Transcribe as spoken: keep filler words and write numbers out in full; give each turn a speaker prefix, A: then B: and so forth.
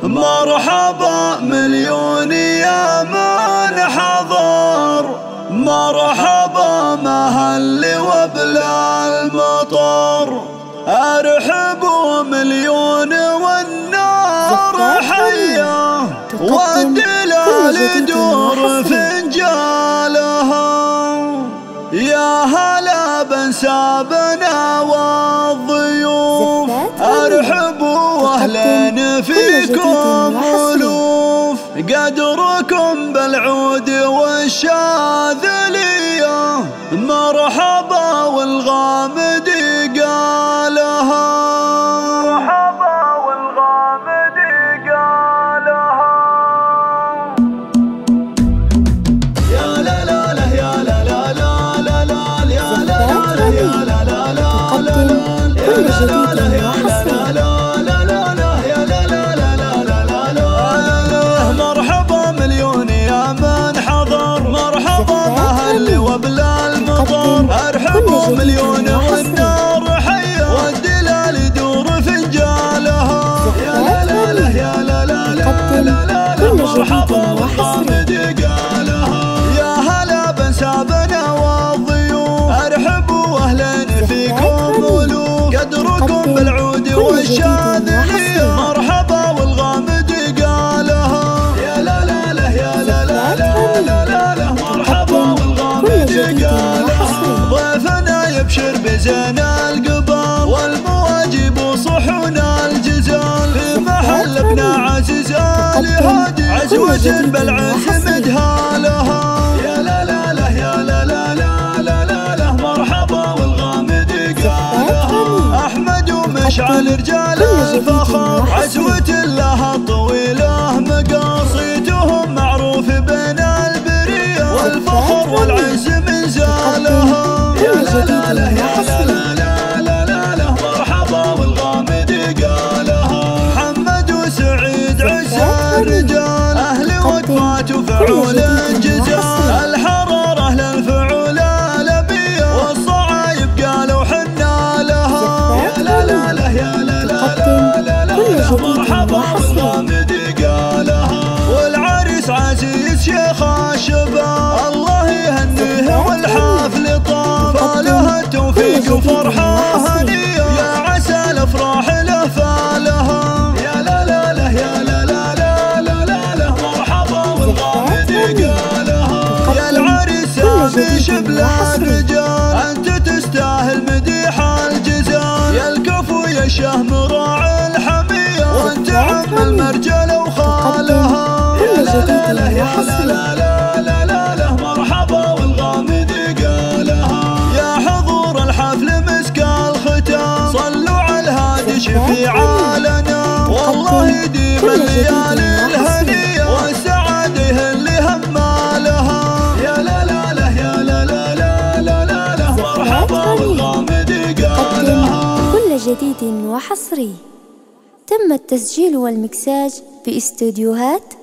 A: مرحبا مليون يا من حضر، مرحبا مهل وبلا المطر، ارحبوا مليون والنار حية والدلال دور فنجالها. يا هلا بنسابنا والضيوف، ارحبوا واهلا فيكم الوف، قدركم بالعود والشاذلية، مرحبا والغامدي قالها، مرحبا والغامدي قالها. يا لا لا لا يا لا لا لا لا لا يا لا لا يا لا لا لا لا كل جديد وحصري. مرحبا مليون يا من حضر، مرحبا مهل وبلا المطر، ارحبوا مليون والنار حية والدلال يدور فنجالها. يا لا لا لا يا لا لا لا لا لا مرحبا والغامدي قالها. يا هلا بنسابنا والضيوف، ارحبوا واهلا فيكم الوف، قدركم بالعود والشاذلية، مرحبا والغامدي قالها. يا لا لا لا يا لا لا لا لا لا مرحبا والغامدي قالها. ضيفنا يبشر بزين القبال والمواجب وصحون الجزال، في محل ابن عزيز الهادي عزوة بالعز مدهالها. يا لا لا لا يا لا لا لا لا لا مرحبا والغامدي قالها. احمد ومشعل رجال الفخر عزوة لها طويله مقاصيتهم معروف بين البريه، والفخر والعز من زالها. يا لا لا لا يا لا لا لا لا لا مرحبا والغامدي قالها. محمد وسعيد عسى الرجال اهل وقفات وفعول الجزال، الحراره اهل الفعول الابيه والصعايب قالوا حنا لها. يا لا لا لا يا لا لا لا لا مرحبا والغامدي قالها. والعريس عزيز شيخ الشباب الله يهنيه والحفل طاب، فالها التوفيق وفرحه هنيه يا عسى الافراح له فالها. يا لا لا لا يا لا لا لا لا لا مرحبا والغامدي قالها. يا العريس سامي شبل الرجال انت تستاهل مديح الجزال، يا الكفو يا شهم راعي الحميه وانت عم المرجله وخالها. يا لا لا لا يا لا لا لا لا لا مرحبا والغامدي قالها. يا حضور الحفل مسك الختام صلوا على الهادي شفيع لنا، والله يديم الليالي الهنيه والسعاده اللي همالها. يا لا لا لا يا لا لا لا لا لا مرحبا والغامدي قالها.
B: كل جديد وحصري. تم التسجيل والمكساج باستديوهات